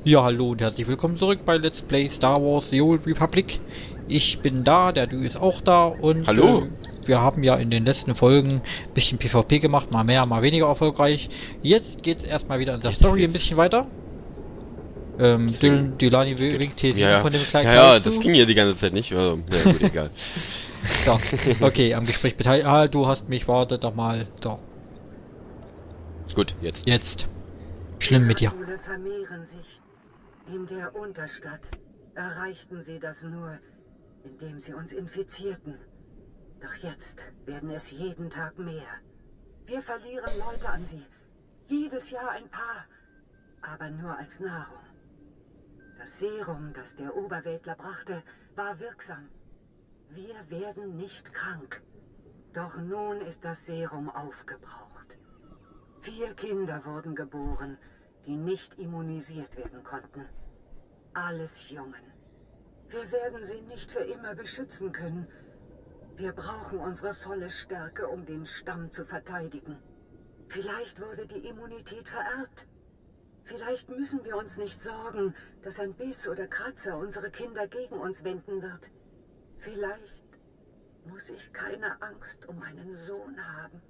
Ja, hallo und herzlich willkommen zurück bei Let's Play Star Wars The Old Republic. Ich bin da, der Du ist auch da und Hallo? wir haben ja in den letzten Folgen ein bisschen PvP gemacht, mal mehr, mal weniger erfolgreich. Jetzt geht's erstmal wieder in der Jetzt Story ein geht's. bisschen weiter. Deswegen, Dylani es geht. winkt Ja, T7 ja. von dem kleinen Ja, Kerl ja, das zu. ging ja die ganze Zeit nicht. Also, ja, gut, egal. Ja, okay, am Gespräch beteiligt. Ah, du hast mich, warte doch mal. So, Gut, jetzt. jetzt. Schlimm mit dir. Die vermehren sich. In der Unterstadt erreichten sie das nur, indem sie uns infizierten. Doch jetzt werden es jeden Tag mehr. Wir verlieren Leute an sie. Jedes Jahr ein paar. Aber nur als Nahrung. Das Serum, das der Oberweltler brachte, war wirksam. Wir werden nicht krank. Doch nun ist das Serum aufgebraucht. 4 Kinder wurden geboren, die nicht immunisiert werden konnten. Alles Jungen. Wir werden sie nicht für immer beschützen können. Wir brauchen unsere volle Stärke, um den Stamm zu verteidigen. Vielleicht wurde die Immunität vererbt. Vielleicht müssen wir uns nicht sorgen, dass ein Biss oder Kratzer unsere Kinder gegen uns wenden wird. Vielleicht muss ich keine Angst um meinen Sohn haben.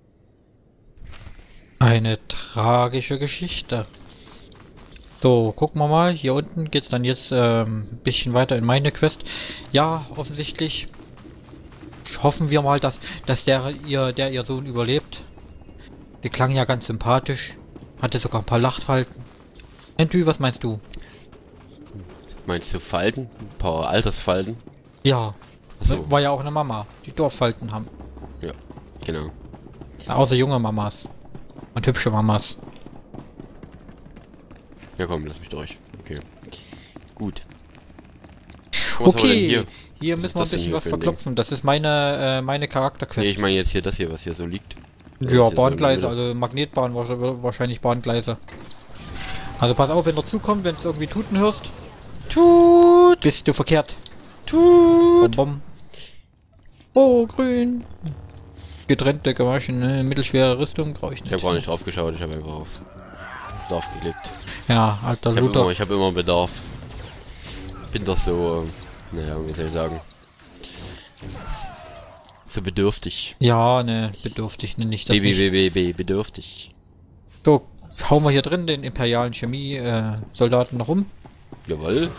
Eine tragische Geschichte. So, gucken wir mal. Hier unten geht's dann jetzt ein bisschen weiter in meine Quest. Ja, offensichtlich hoffen wir mal, dass der ihr Sohn überlebt. Die klang ja ganz sympathisch. Hatte sogar ein paar Lachfalten. Entü, was meinst du? Meinst du Falten? Ein paar Altersfalten? Ja, Achso, war ja auch eine Mama, die Dorffalten haben. ja, genau. Außer junge Mamas. Und hübsche Mamas. Ja komm, lass mich durch. Okay. Gut. Was haben wir denn Okay, hier? hier Was müssen ist wir ein das denn bisschen hier was für ein Ding? verklopfen. Das ist meine Charakterquest. Nee, ich meine jetzt hier das hier, was hier so liegt. Das Ja, ist hier Bahngleise, so in der also Magnetbahn, wahrscheinlich Bahngleise. Also pass auf, wenn er zukommt, wenn du irgendwie Tuten hörst. Tut! Bist du verkehrt. Tut! Bom, bom. Oh, grün. Getrennte, gewaschene, mittelschwere Rüstung brauche ich Ich nicht. habe gar nicht drauf geschaut, ich habe einfach auf Bedarf geklickt. Ja, alter Luther. Ich hab immer Bedarf. Bin doch so, naja, wie soll ich sagen, so bedürftig. Ja, ne, bedürftig nenne ich das nicht. Bedürftig. So, hauen wir hier drin den imperialen Chemie-Soldaten noch um. Jawohl.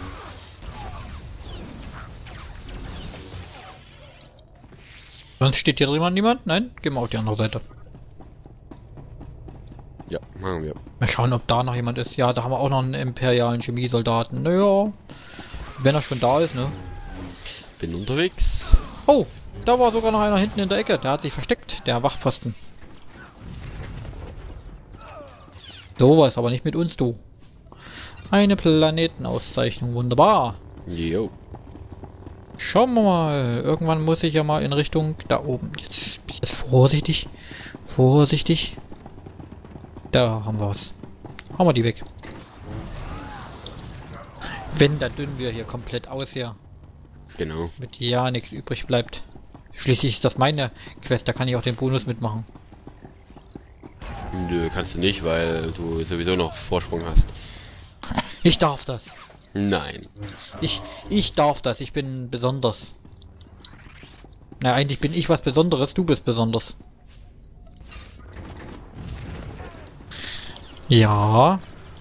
Sonst steht hier drin niemand? Nein? Gehen wir auf die andere Seite. Ja, machen wir. Mal schauen, ob da noch jemand ist. Ja, da haben wir auch noch einen imperialen Chemiesoldaten. Naja, wenn er schon da ist, ne? Bin unterwegs. Oh, da war sogar noch einer hinten in der Ecke. Der hat sich versteckt, der Wachposten. So was, aber nicht mit uns, du. Eine Planetenauszeichnung, wunderbar. Jo. Schauen wir mal. Irgendwann muss ich ja mal in Richtung da oben. Jetzt vorsichtig. Vorsichtig. Da haben wir was. Hauen wir die weg. Wenn, dann dünnen wir hier komplett aus hier. Genau. Mit ja nichts übrig bleibt. Schließlich ist das meine Quest, da kann ich auch den Bonus mitmachen. Nö, kannst du nicht, weil du sowieso noch Vorsprung hast. Ich darf das. Nein. Ich darf das. Ich bin besonders. Na, eigentlich bin ich was Besonderes. Du bist besonders. Ja.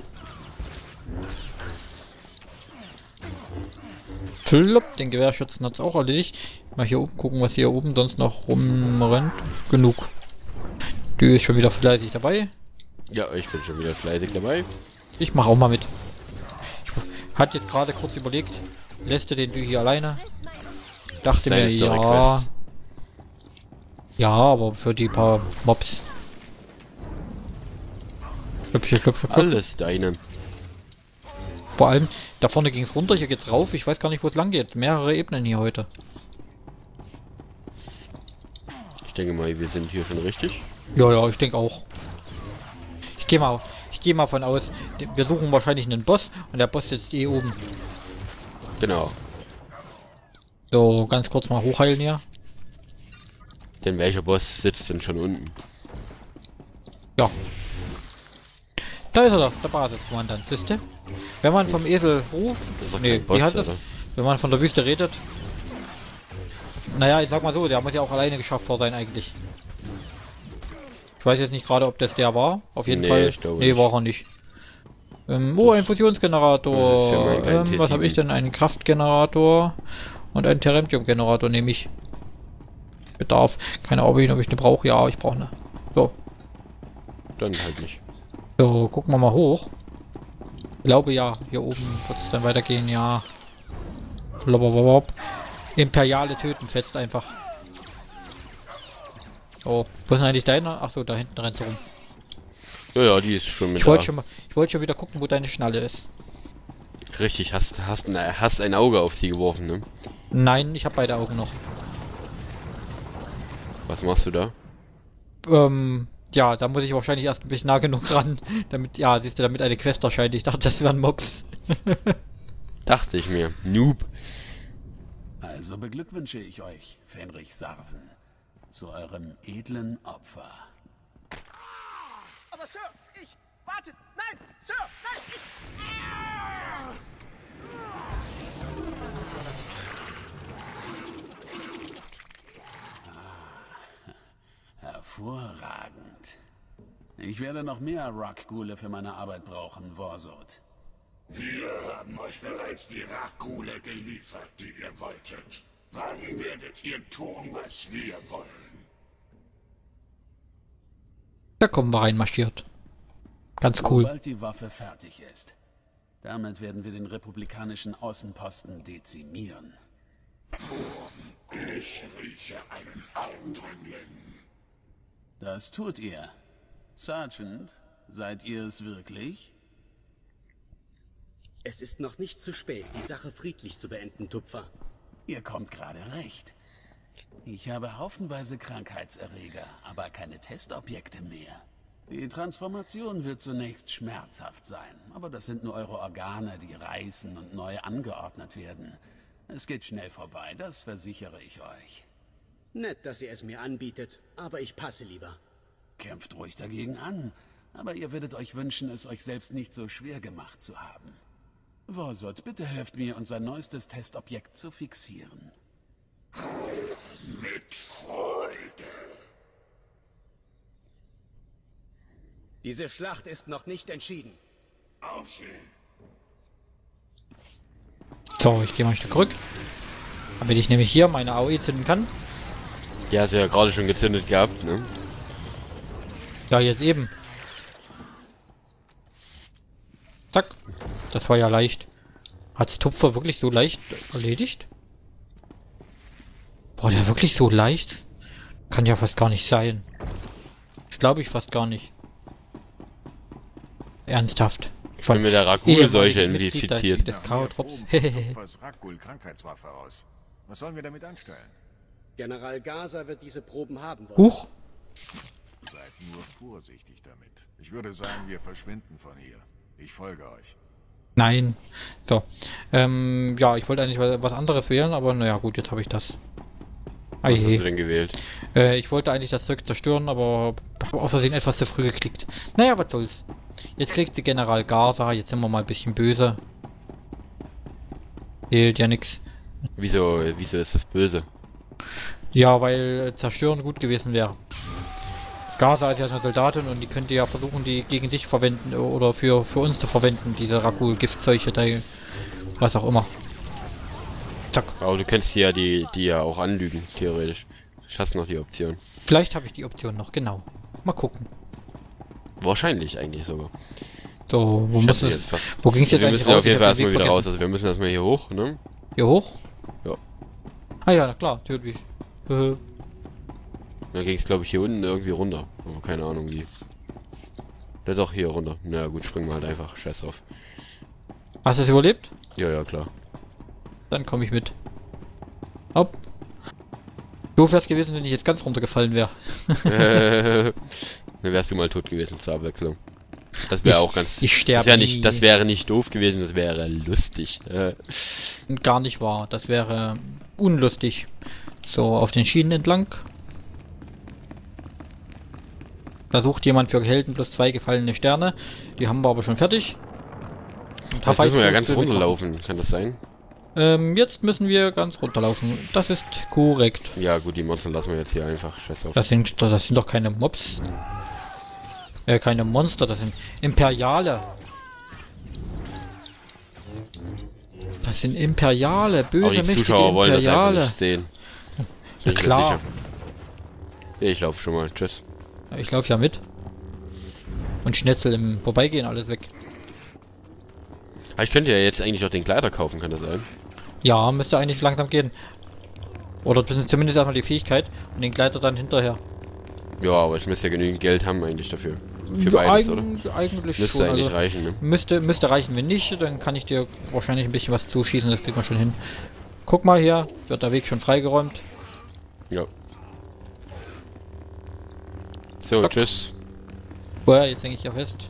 Flop, den Gewehrschützen hat's auch erledigt. Mal hier oben gucken, was hier oben sonst noch rumrennt. Genug. Die ist schon wieder fleißig dabei. Ja, ich bin schon wieder fleißig dabei. Ich mache auch mal mit. Ich hatte jetzt gerade kurz überlegt, lässt du den hier alleine? Dachte mir, Deine Story ja. Quest. Ja, aber für die paar Mobs. Klöpfchen, klöpfchen, klöpfchen. Alles deine. Vor allem, da vorne ging es runter, hier geht's rauf. Ich weiß gar nicht, wo es lang geht. Mehrere Ebenen hier heute. Ich denke mal, wir sind hier schon richtig. Ja, ja, ich denke auch. Ich gehe mal von aus. Wir suchen wahrscheinlich einen Boss und der Boss sitzt eh oben. Genau. So, ganz kurz mal hochheilen hier. Denn welcher Boss sitzt denn schon unten? Ja. Da ist er doch, der Basiskommandant, wisst ihr? Wenn man vom Esel ruft... Das ist doch Nee, kein Boss, wie heißt das? oder? Wenn man von der Wüste redet... Naja, ich sag mal so, der muss ja auch alleine geschafft worden sein eigentlich. Ich weiß jetzt nicht gerade, ob das der war. Auf jeden Nee, Fall. ich glaube Nee, nicht. war er nicht. Oh, ein Fusionsgenerator. Das ist ja mein Was habe ich denn? Einen Kraftgenerator und einen Terentium-Generator nehme ich. Bedarf. Keine Ahnung, ob ich eine brauche. Ja, ich brauche eine. So. Dann halt nicht. So, gucken wir mal hoch. Ich glaube ja, hier oben wird es dann weitergehen, ja. Blablabla. Imperiale töten fest einfach. Oh, wo ist denn eigentlich deine? Achso, da hinten rennt sie rum. Ja, ja, die ist schon mit Ich wollte da. schon wieder gucken, wo deine Schnalle ist. Richtig, hast ein Auge auf sie geworfen, ne? Nein, ich habe beide Augen noch. Was machst du da? Ja, da muss ich wahrscheinlich erst ein bisschen nah genug ran, damit, ja, siehst du, damit eine Quest erscheint. Ich dachte, das wären Mobs. Dachte ich mir. Noob. Also beglückwünsche ich euch, Fenrich Sarven, zu eurem edlen Opfer. Aber Sir, ich... Wartet! Nein! Sir! Nein! Ich... Hervorragend. Ich werde noch mehr Rockghule für meine Arbeit brauchen, Vorsod. Wir haben euch bereits die Rakule geliefert, die ihr wolltet. Wann werdet ihr tun, was wir wollen? Da kommen wir reinmarschiert. Ganz cool. Sobald die Waffe fertig ist. Damit werden wir den republikanischen Außenposten dezimieren. Ich rieche einen Eindringling. Das tut ihr. Sergeant, seid ihr es wirklich? Es ist noch nicht zu spät, die Sache friedlich zu beenden, Tupfer. Ihr kommt gerade recht. Ich habe haufenweise Krankheitserreger, aber keine Testobjekte mehr. Die Transformation wird zunächst schmerzhaft sein, aber das sind nur eure Organe, die reißen und neu angeordnet werden. Es geht schnell vorbei, das versichere ich euch. Nett, dass ihr es mir anbietet, aber ich passe lieber. Kämpft ruhig dagegen an, aber ihr würdet euch wünschen, es euch selbst nicht so schwer gemacht zu haben. Vorsod, bitte helft mir, unser neuestes Testobjekt zu fixieren. Mit Freude. Diese Schlacht ist noch nicht entschieden. Auf sie. So, ich gehe mal ein Stück zurück. Damit ich nämlich hier meine AOE zünden kann. Die hast du ja gerade schon gezündet gehabt, ne? Ja, jetzt eben. Zack. Das war ja leicht. Hat's Tupfer wirklich so leicht erledigt? Boah, der wirklich so leicht? Kann ja fast gar nicht sein. Das glaube ich fast gar nicht. Ernsthaft. Ich bin mit der Rakul-Seuche ehemaliges Mitglied infiziert. des Chaotrops. Was Rakul-Krankheitswaffe aus. Was sollen wir damit anstellen? General Gaza wird diese Proben haben wollen. Huch. Seid nur vorsichtig damit. Ich würde sagen, wir verschwinden von hier. Ich folge euch. Nein. So. Ja, ich wollte eigentlich was anderes wählen, aber naja, gut, jetzt habe ich das. Was hast du denn gewählt? Ich wollte eigentlich das Zeug zerstören, aber habe aus Versehen etwas zu früh geklickt. Naja, was soll's. Jetzt kriegt sie General Gaza, jetzt sind wir mal ein bisschen böse. Fehlt ja nix. Wieso ist das böse? Ja, weil zerstören gut gewesen wäre. Gaza ist ja eine Soldatin und die könnte ja versuchen, die gegen sich verwenden oder für uns zu verwenden, diese Rakul-Giftseuche, was auch immer. Zack. Aber du kannst die ja auch anlügen, theoretisch. Du hast noch die Option. Vielleicht habe ich die Option noch, genau. Mal gucken. Wahrscheinlich eigentlich sogar. So, wo muss es? Wo ging es jetzt Wir eigentlich müssen ja raus? auf jeden Ich Fall hab den erstmal Weg wieder raus. vergessen. Also wir müssen erstmal hier hoch, ne? Hier hoch? Ja. Ah ja, na klar, natürlich. Dann ging es glaube ich hier unten irgendwie runter. Aber keine Ahnung wie. Ja doch, hier runter. Na gut, springen wir halt einfach. Scheiß drauf. Hast du es überlebt? Ja, ja, klar. Dann komme ich mit. Hopp. Doof wär's gewesen, wenn ich jetzt ganz runtergefallen wäre. Dann wärst du mal tot gewesen zur Abwechslung. Das wäre auch ganz... Ich sterbe das wäre nicht doof gewesen, das wäre lustig. Gar nicht wahr. Das wäre unlustig. So, auf den Schienen entlang. Da sucht jemand für Helden plus 2 gefallene Sterne. Die haben wir aber schon fertig. Und Jetzt müssen wir ja ganz runterlaufen, kann das sein? Jetzt müssen wir ganz runterlaufen. Das ist korrekt. Ja gut, die Monster lassen wir jetzt hier einfach. Scheiß auf. Das sind doch keine Mobs. Keine Monster, das sind Imperiale. Das sind Imperiale, böse, aber die mächtige Zuschauer wollen das einfach Imperiale. nicht sehen. Ja, Bin ich mir klar. sicher. Ich laufe schon mal. Tschüss. Ich laufe ja mit. Und schnetzel im Vorbeigehen alles weg. Aber ich könnte ja jetzt eigentlich auch den Kleider kaufen, kann das sein? Ja, müsste eigentlich langsam gehen. Oder zumindest erstmal die Fähigkeit und den Gleiter dann hinterher. Ja, aber ich müsste ja genügend Geld haben eigentlich dafür. Für beides, oder? Eigentlich Müsste schon. eigentlich Also, reichen, ne? müsste reichen, wenn nicht, dann kann ich dir wahrscheinlich ein bisschen was zuschießen, das kriegt man schon hin. Guck mal hier, wird der Weg schon freigeräumt. Ja. So, tschüss. Boah, jetzt hänge ich ja fest.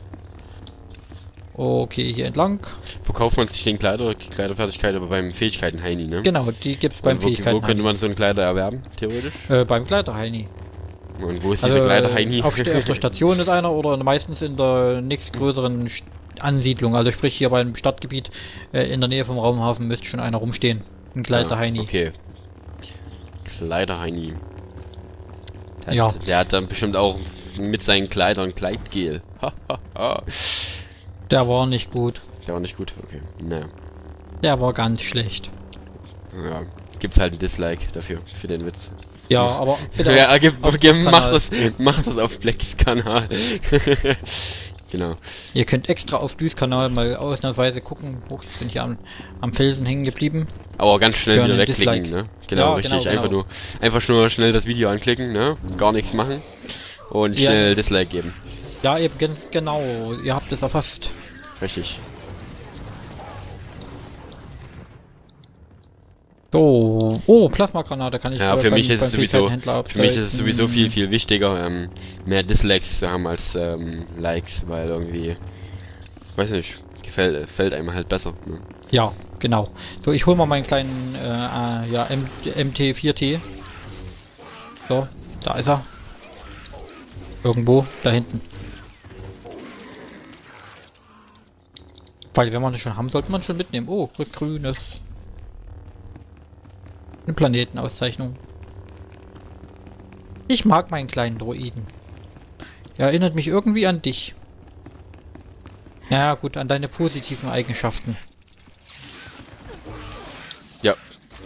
Okay, hier entlang. Verkauft man sich den Kleider, die Kleiderfertigkeit, aber beim Fähigkeiten-Heini, ne? Genau, die gibt's beim Und wo Fähigkeiten. könnte man so einen Kleider erwerben, theoretisch? Beim Kleider-Heini. Und wo ist Also, dieser Kleider-Heini? auf der Station ist einer oder meistens in der nächstgrößeren Ansiedlung. Also sprich hier beim Stadtgebiet in der Nähe vom Raumhafen müsste schon einer rumstehen. Ein Kleider-Heini. Okay. Kleider-Heini. Ja. Der hat dann bestimmt auch mit seinen Kleidern Kleidgel. Der war nicht gut. Der war nicht gut, okay. Naja. Der war ganz schlecht. Ja. Gibt's halt ein Dislike dafür, für den Witz. Ja, aber bitte Ja, auf mach das auf Blacks Kanal. Genau. Ihr könnt extra auf Düs Kanal mal ausnahmsweise gucken. Hoch, ich bin hier am Felsen hängen geblieben. Aber ganz schnell Für wieder einen wegklicken, Dislike. ne? Genau, Ja, richtig. genau. Einfach nur schnell das Video anklicken, ne? Gar nichts machen. Und Ja. schnell Dislike geben. Ja, eben ganz genau. Ihr habt es erfasst. Richtig. So. Oh, Plasmagranate kann ich Ja, für mich ist es beim sowieso, Fähigkeitenhändler für mich ist es sowieso updaten. viel wichtiger, mehr Dislikes zu haben als Likes, weil irgendwie, weiß nicht, fällt einem halt besser. Ne? Ja, genau. So, ich hol mal meinen kleinen ja, MT4T. So, da ist er. Irgendwo, da hinten. Weil wenn wir das schon haben, sollte man schon mitnehmen. Oh, was Grünes. Eine Planetenauszeichnung. Ich mag meinen kleinen Droiden. Er erinnert mich irgendwie an dich. Ja gut, an deine positiven Eigenschaften. Ja.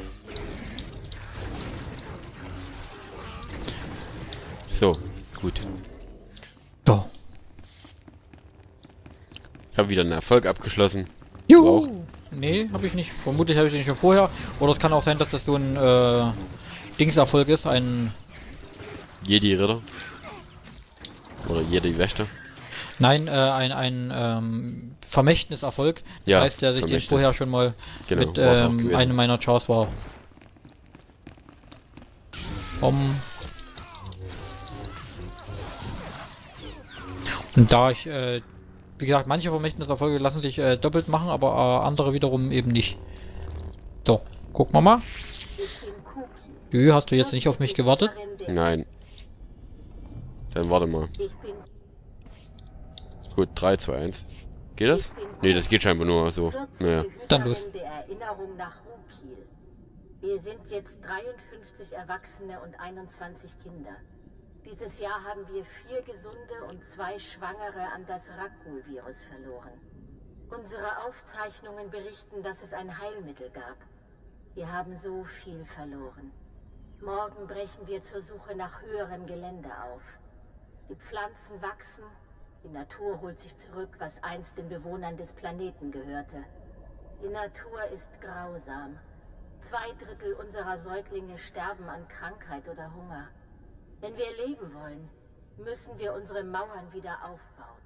So, gut. So. Ich habe wieder einen Erfolg abgeschlossen. Juhu! Nee, habe ich nicht. Vermutlich habe ich den schon vorher. Oder es kann auch sein, dass das so ein Dingserfolg ist, ein... Jedi-Ritter. Oder Jedi-Wächter. Nein, ein Vermächtniserfolg. Das Ja, heißt, der sich den Vermächtnis. vorher schon mal Genau, mit war's auch gewesen. einem meiner Chars war. Und da ich, wie gesagt, manche Vermächtniserfolge lassen sich doppelt machen, aber andere wiederum eben nicht. So, gucken wir mal. Jö, hast du jetzt nicht auf mich gewartet? Nein. Dann warte mal. Gut, 3, 2, 1. Geht das? Nee, das geht scheinbar nur so. Naja. Dann los. Der Erinnerung nach Rukil. Wir sind jetzt 53 Erwachsene und 21 Kinder. Dieses Jahr haben wir 4 Gesunde und 2 Schwangere an das Rakghoul-Virus verloren. Unsere Aufzeichnungen berichten, dass es ein Heilmittel gab. Wir haben so viel verloren. Morgen brechen wir zur Suche nach höherem Gelände auf. Die Pflanzen wachsen, die Natur holt sich zurück, was einst den Bewohnern des Planeten gehörte. Die Natur ist grausam. 2/3 unserer Säuglinge sterben an Krankheit oder Hunger. Wenn wir leben wollen, müssen wir unsere Mauern wieder aufbauen.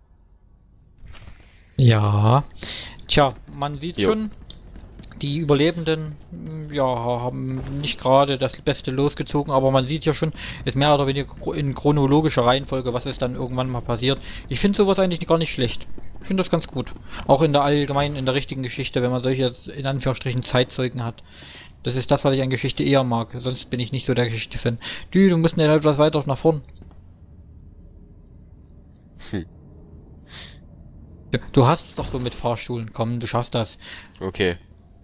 Ja. Tja, man sieht Jo. schon, die Überlebenden, ja, haben nicht gerade das Beste losgezogen, aber man sieht ja schon, ist mehr oder weniger in chronologischer Reihenfolge, was ist dann irgendwann mal passiert. Ich finde sowas eigentlich gar nicht schlecht. Ich finde das ganz gut. Auch in der allgemeinen, in der richtigen Geschichte, wenn man solche, in Anführungsstrichen, Zeitzeugen hat. Das ist das, was ich an Geschichte eher mag. Sonst bin ich nicht so der Geschichte-Fan. Du musst nicht etwas weiter nach vorn. Du hast es doch so mit Fahrstuhlen. Komm, du schaffst das. Okay.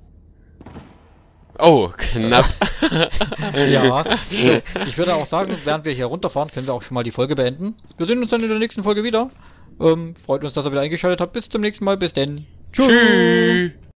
Oh, knapp. Ja. So, ich würde auch sagen, während wir hier runterfahren, können wir auch schon mal die Folge beenden. Wir sehen uns dann in der nächsten Folge wieder. Freut uns, dass ihr wieder eingeschaltet habt. Bis zum nächsten Mal. Bis denn. Tschüss.